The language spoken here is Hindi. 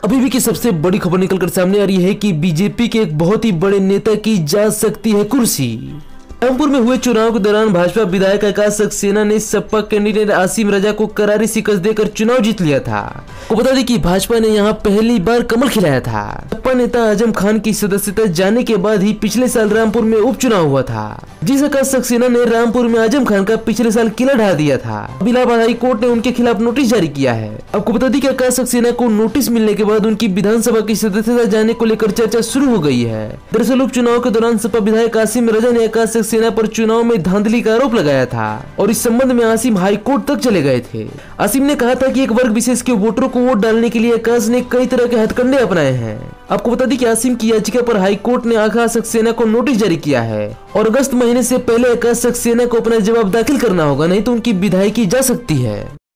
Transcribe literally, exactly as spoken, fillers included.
अभी भी की सबसे बड़ी खबर निकलकर सामने आ रही है कि बीजेपी के एक बहुत ही बड़े नेता की जा सकती है कुर्सी। रामपुर में हुए चुनाव के दौरान भाजपा विधायक आकाश सक्सेना ने सपा कैंडिडेट आसिम रजा को करारी शिकस्त देकर चुनाव जीत लिया था। को बता दें कि भाजपा ने यहां पहली बार कमल खिलाया था। सपा नेता आजम खान की सदस्यता जाने के बाद ही पिछले साल रामपुर में उपचुनाव हुआ था, जिस आकाश सक्सेना ने रामपुर में आजम खान का पिछले साल किला ढा दिया था। अब इलाहाबाद हाई कोर्ट ने उनके खिलाफ नोटिस जारी किया है। आपको बता दें कि आकाश सक्सेना को नोटिस मिलने के बाद उनकी विधानसभा की सदस्यता जाने को लेकर चर्चा शुरू हो गई है। दरअसल उपचुनाव के दौरान सपा विधायक आसिम रजा ने आकाश सक्सेना पर चुनाव में धांधली का आरोप लगाया था और इस संबंध में आसिम हाई कोर्ट तक चले गए थे। आसिम ने कहा था कि एक वर्ग विशेष के वोटरों को वोट डालने के लिए आकाश ने कई तरह के हथकंडे अपनाए हैं। आपको बता दें कि आसिम की याचिका पर हाई कोर्ट ने आकाश सक्सेना को नोटिस जारी किया है और अगस्त महीने से पहले आकाश सक्सेना को अपना जवाब दाखिल करना होगा, नहीं तो उनकी विधायकी जा सकती है।